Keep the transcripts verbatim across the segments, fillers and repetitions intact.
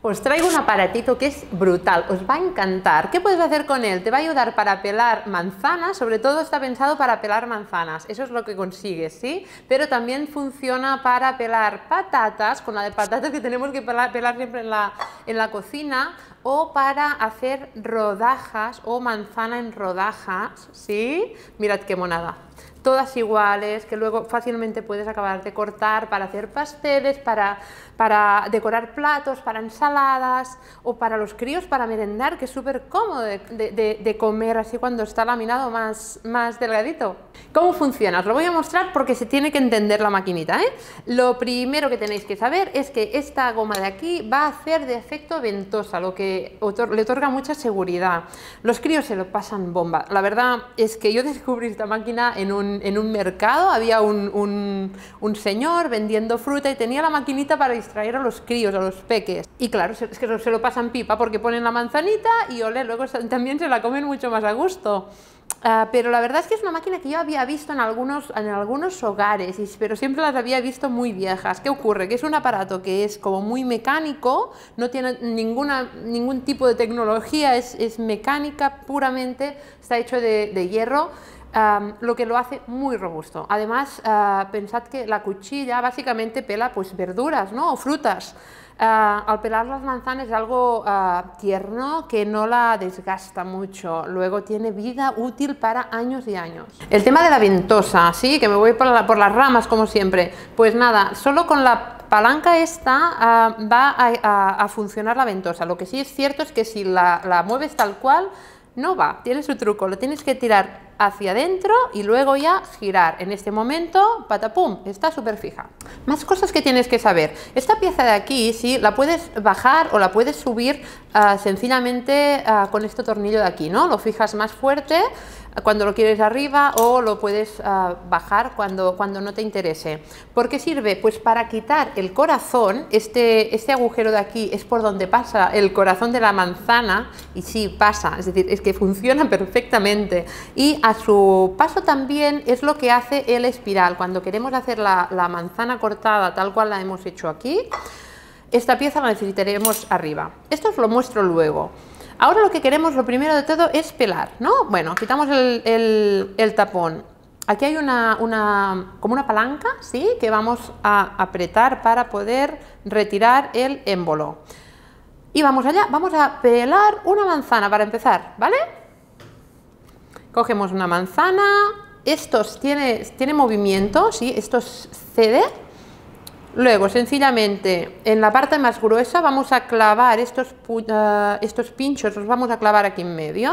Os traigo un aparatito que es brutal, os va a encantar. ¿Qué puedes hacer con él? Te va a ayudar para pelar manzanas, sobre todo está pensado para pelar manzanas, eso es lo que consigues, ¿sí? Pero también funciona para pelar patatas, con la de patatas que tenemos que pelar, pelar siempre en la, en la cocina, o para hacer rodajas o manzana en rodajas, ¿sí? Mirad qué monada. Todas iguales, que luego fácilmente puedes acabar de cortar para hacer pasteles, para, para decorar platos, para ensaladas o para los críos para merendar, que es súper cómodo de, de, de comer así cuando está laminado más, más delgadito. ¿Cómo funciona? Os lo voy a mostrar porque se tiene que entender la maquinita, ¿eh? Lo primero que tenéis que saber es que esta goma de aquí va a hacer de efecto ventosa, lo que otor- le otorga mucha seguridad. Los críos se lo pasan bomba. La verdad es que yo descubrí esta máquina en un en un mercado, había un, un, un señor vendiendo fruta y tenía la maquinita para distraer a los críos, a los peques. Y claro, es que se lo pasan pipa porque ponen la manzanita y ole, luego también se la comen mucho más a gusto. Uh, pero la verdad es que es una máquina que yo había visto en algunos, en algunos hogares, y, pero siempre las había visto muy viejas. ¿Qué ocurre? Que es un aparato que es como muy mecánico, no tiene ninguna, ningún tipo de tecnología, es, es mecánica puramente, está hecho de, de hierro. Um, lo que lo hace muy robusto. Además, uh, pensad que la cuchilla básicamente pela pues verduras, ¿no? O frutas. Uh, al pelar las manzanas es algo uh, tierno que no la desgasta mucho, luego tiene vida útil para años y años. El tema de la ventosa, sí, que me voy por, la, por las ramas como siempre. Pues nada, solo con la palanca esta uh, va a, a, a funcionar la ventosa. Lo que sí es cierto es que si la, la mueves tal cual, no va, tiene su truco, lo tienes que tirar hacia adentro y luego ya girar. En este momento, patapum, está súper fija. Más cosas que tienes que saber. Esta pieza de aquí, sí, la puedes bajar o la puedes subir uh, sencillamente uh, con este tornillo de aquí, ¿no? Lo fijas más fuerte cuando lo quieres arriba o lo puedes uh, bajar cuando, cuando no te interese. ¿Por qué sirve? Pues para quitar el corazón. Este, este agujero de aquí es por donde pasa el corazón de la manzana y sí, pasa, es decir, es que funciona perfectamente y a su paso también es lo que hace el espiral. Cuando queremos hacer la, la manzana cortada tal cual la hemos hecho aquí, esta pieza la necesitaremos arriba. Esto os lo muestro luego. Ahora lo que queremos, lo primero de todo, es pelar, ¿no? Bueno, quitamos el, el, el tapón. Aquí hay una, una, como una palanca, ¿sí? Que vamos a apretar para poder retirar el émbolo. Y vamos allá, vamos a pelar una manzana para empezar, ¿vale? Cogemos una manzana, estos tiene, tiene movimiento, ¿sí? Estos cede. Luego, sencillamente, en la parte más gruesa vamos a clavar estos, uh, estos pinchos, los vamos a clavar aquí en medio.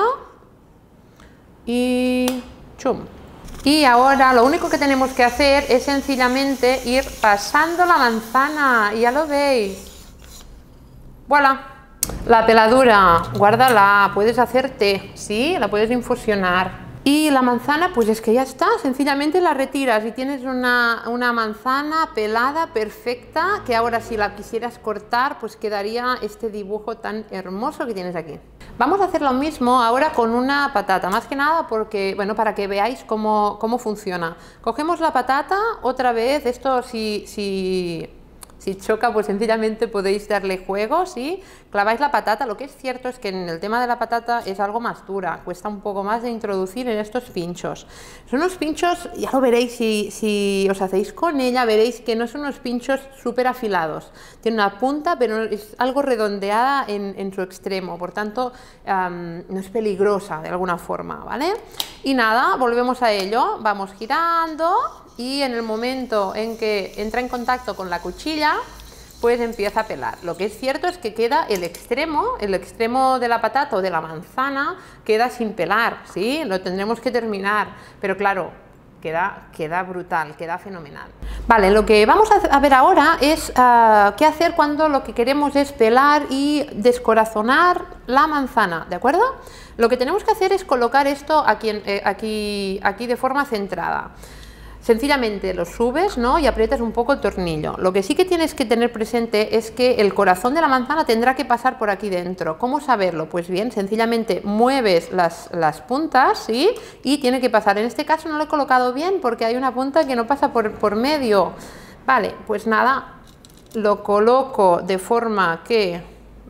Y chum. Y ahora lo único que tenemos que hacer es sencillamente ir pasando la manzana, y ya lo veis. ¡Voilà! La peladura, guárdala, puedes hacer té, ¿sí? La puedes infusionar. Y la manzana, pues es que ya está, sencillamente la retiras y tienes una, una manzana pelada, perfecta, que ahora si la quisieras cortar, pues quedaría este dibujo tan hermoso que tienes aquí. Vamos a hacer lo mismo ahora con una patata, más que nada porque, bueno, para que veáis cómo, cómo funciona. Cogemos la patata, otra vez, esto si... si Si choca, pues sencillamente podéis darle juego, ¿sí? Claváis la patata. Lo que es cierto es que en el tema de la patata es algo más dura, cuesta un poco más de introducir en estos pinchos. Son unos pinchos, ya lo veréis si, si os hacéis con ella, veréis que no son unos pinchos súper afilados. Tiene una punta, pero es algo redondeada en, en su extremo, por tanto um, no es peligrosa de alguna forma, ¿vale? Y nada, volvemos a ello, vamos girando. Y en el momento en que entra en contacto con la cuchilla, pues empieza a pelar. Lo que es cierto es que queda el extremo, el extremo de la patata o de la manzana queda sin pelar, ¿sí? Lo tendremos que terminar, pero claro, queda, queda brutal, queda fenomenal. Vale, lo que vamos a ver ahora es uh, qué hacer cuando lo que queremos es pelar y descorazonar la manzana, ¿de acuerdo? Lo que tenemos que hacer es colocar esto aquí, eh, aquí, aquí de forma centrada. Sencillamente lo subes, ¿no? Y aprietas un poco el tornillo. Lo que sí que tienes que tener presente es que el corazón de la manzana tendrá que pasar por aquí dentro. ¿Cómo saberlo? Pues bien, sencillamente mueves las, las puntas, ¿sí? Y tiene que pasar. En este caso no lo he colocado bien porque hay una punta que no pasa por, por medio. Vale, pues nada, lo coloco de forma que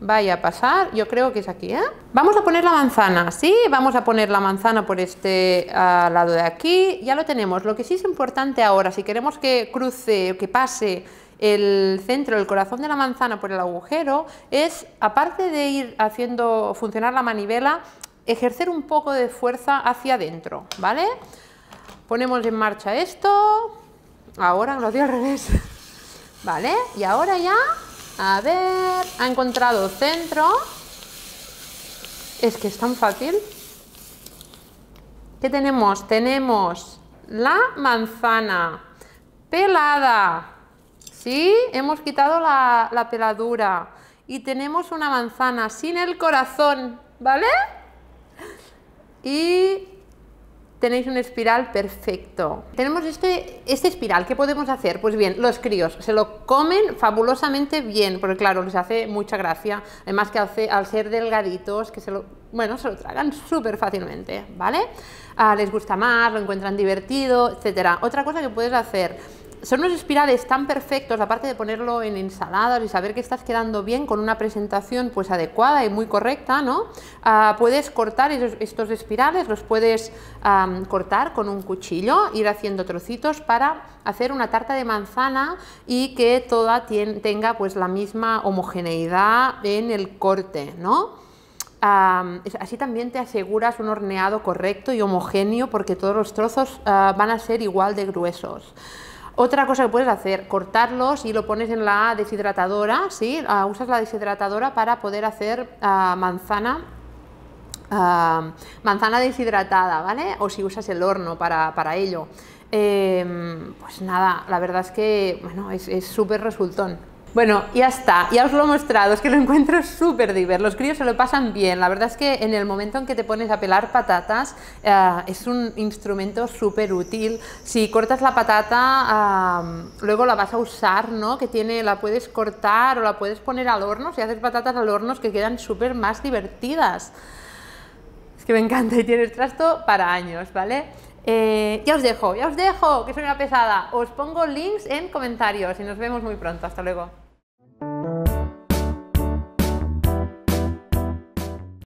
vaya a pasar, yo creo que es aquí, ¿eh? Vamos a poner la manzana, ¿sí? Vamos a poner la manzana, ¿sí? Vamos a poner la manzana, ¿sí? Vamos a poner la manzana por este uh, lado de aquí, ya lo tenemos. Lo que sí es importante ahora, si queremos que cruce, que pase el centro, el corazón de la manzana por el agujero, es, aparte de ir haciendo funcionar la manivela, ejercer un poco de fuerza hacia adentro, ¿vale? Ponemos en marcha esto, ahora lo hacía al revés, ¿vale? Y ahora ya, a ver, ha encontrado centro, es que es tan fácil. ¿Qué tenemos? Tenemos la manzana pelada, ¿sí? Hemos quitado la, la peladura y tenemos una manzana sin el corazón, ¿vale? Y tenéis un espiral perfecto. Tenemos este, este espiral, ¿qué podemos hacer? Pues bien, los críos se lo comen fabulosamente bien, porque claro, les hace mucha gracia, además que al, al ser delgaditos, que se lo, bueno, se lo tragan súper fácilmente, ¿vale? Ah, les gusta más, lo encuentran divertido, etcétera. Otra cosa que puedes hacer, son unos espirales tan perfectos, aparte de ponerlo en ensaladas y saber que estás quedando bien con una presentación pues adecuada y muy correcta, ¿no? Uh, puedes cortar esos, estos espirales, los puedes um, cortar con un cuchillo, ir haciendo trocitos para hacer una tarta de manzana y que toda tien, tenga pues la misma homogeneidad en el corte, ¿no? Um, así también te aseguras un horneado correcto y homogéneo porque todos los trozos uh, van a ser igual de gruesos. Otra cosa que puedes hacer, cortarlos y lo pones en la deshidratadora, ¿sí? Uh, usas la deshidratadora para poder hacer uh, manzana, uh, manzana deshidratada, ¿vale? O si usas el horno para, para ello. Eh, pues nada, la verdad es que, bueno, es súper resultón. Bueno, ya está, ya os lo he mostrado, es que lo encuentro súper divertido, los críos se lo pasan bien, la verdad es que en el momento en que te pones a pelar patatas eh, es un instrumento súper útil. Si cortas la patata, eh, luego la vas a usar, ¿no? Que tiene, la puedes cortar o la puedes poner al horno, si haces patatas al horno que quedan súper más divertidas. Es que me encanta y tienes trasto para años, ¿vale? Eh, ya os dejo, ya os dejo, que soy una pesada. Os pongo links en comentarios y nos vemos muy pronto. Hasta luego.